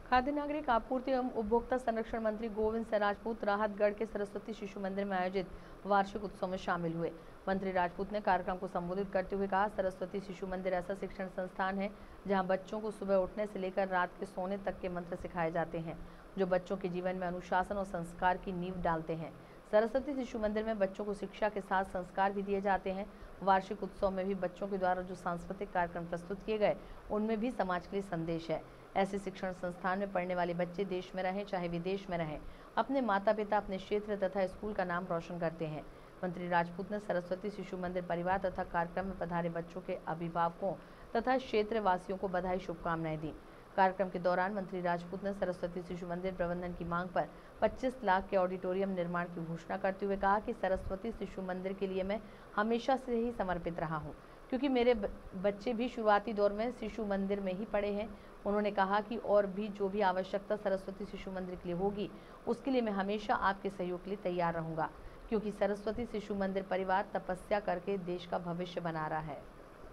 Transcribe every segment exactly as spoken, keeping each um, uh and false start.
खाद्य नागरिक आपूर्ति एवं उपभोक्ता संरक्षण मंत्री गोविंद सिंह राजपूत राहतगढ़ के सरस्वती शिशु मंदिर में आयोजित वार्षिक उत्सव में शामिल हुए। मंत्री राजपूत ने कार्यक्रम को संबोधित करते हुए कहा, सरस्वती शिशु मंदिर ऐसा शिक्षण संस्थान है जहां बच्चों को सुबह उठने से लेकर रात के सोने तक के मंत्र सिखाए जाते हैं, जो बच्चों के जीवन में अनुशासन और संस्कार की नींव डालते हैं। सरस्वती शिशु मंदिर में बच्चों को शिक्षा के साथ संस्कार भी दिए जाते हैं। वार्षिक उत्सव में भी बच्चों के द्वारा जो सांस्कृतिक कार्यक्रम प्रस्तुत किए गए, उनमें भी समाज के लिए संदेश है। ऐसे शिक्षण संस्थान में पढ़ने वाले बच्चे देश में रहें चाहे विदेश में रहें, अपने माता पिता, अपने क्षेत्र तथा स्कूल का नाम रोशन करते हैं। मंत्री राजपूत ने सरस्वती शिशु मंदिर परिवार तथा कार्यक्रम में पधारे बच्चों के अभिभावकों तथा क्षेत्र वासियों को बधाई शुभकामनाएं दी। कार्यक्रम के दौरान मंत्री राजपूत ने सरस्वती शिशु मंदिर प्रबंधन की मांग पर पच्चीस लाख के ऑडिटोरियम निर्माण की घोषणा करते हुए कहा कि सरस्वती शिशु मंदिर के लिए मैं हमेशा से ही समर्पित रहा हूं, क्योंकि मेरे बच्चे भी शुरुआती दौर में शिशु मंदिर में ही पढ़े हैं। उन्होंने कहा कि और भी जो भी आवश्यकता सरस्वती शिशु मंदिर के लिए होगी, उसके लिए मैं हमेशा आपके सहयोग के लिए तैयार रहूंगा, क्योंकि सरस्वती शिशु मंदिर परिवार तपस्या करके देश का भविष्य बना रहा है।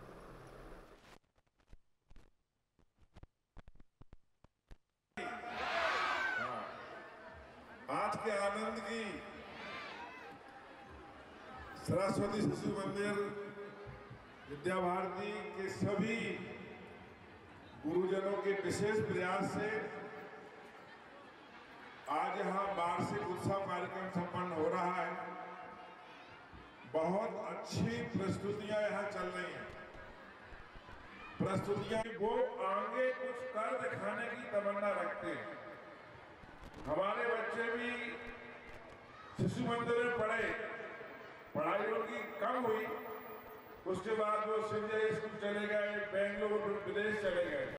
आज के आनंद की सरस्वती शिशु मंदिर विद्या भारती के सभी गुरुजनों के विशेष प्रयास से आज यहाँ वार्षिक उत्सव कार्यक्रम संपन्न हो रहा है। बहुत अच्छी प्रस्तुतियां यहाँ चल रही हैं। प्रस्तुतियां वो आगे कुछ कर दिखाने की तमन्ना रखते हैं। हमारे बच्चे भी शिशु मंदिर में पढ़े, पढ़ाई उनकी कम हुई, उसके बाद वो संजय स्कूल चले गए, बेंगलुरु विदेश चले गए।